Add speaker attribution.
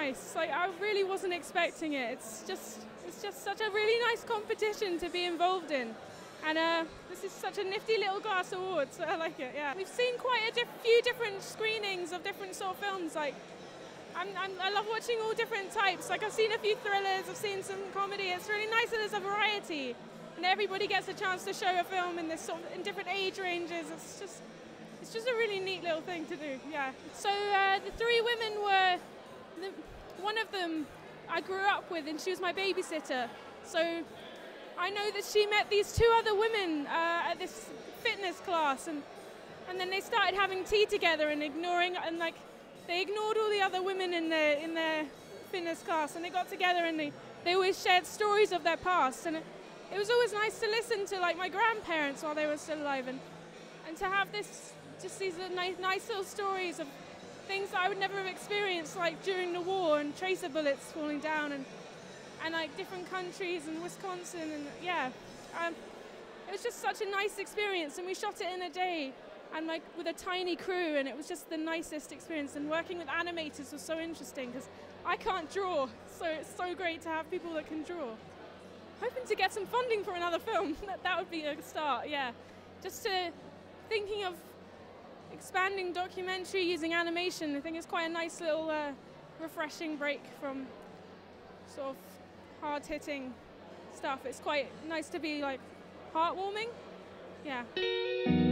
Speaker 1: nice. Like, I really wasn't expecting it. It's just such a really nice competition to be involved in. And this is such a nifty little glass award, so I like it, yeah. We've seen quite a few different screenings of different sort of films. Like, I love watching all different types. Like, I've seen a few thrillers, I've seen some comedy. It's really nice that there's a variety, and everybody gets a chance to show a film in this sort of, in different age ranges. It's just a really neat little thing to do, yeah. So the three women were, one of them I grew up with, and she was my babysitter. So I know that she met these two other women at this fitness class, and then they started having tea together and they ignored all the other women in their fitness class, and they got together and they always shared stories of their past, and it was always nice to listen to, like, my grandparents while they were still alive, and to have these nice little stories of things that I would never have experienced, like during the war and tracer bullets falling down and like different countries and Wisconsin, and yeah, it was just such a nice experience, and we shot it in a day and like with a tiny crew, and it was just the nicest experience, and working with animators was so interesting because I can't draw, so it's so great to have people that can draw. Hoping to get some funding for another film. That would be a start, yeah. Just thinking of expanding documentary using animation. I think it's quite a nice little refreshing break from sort of hard-hitting stuff. It's quite nice to be like heartwarming, yeah.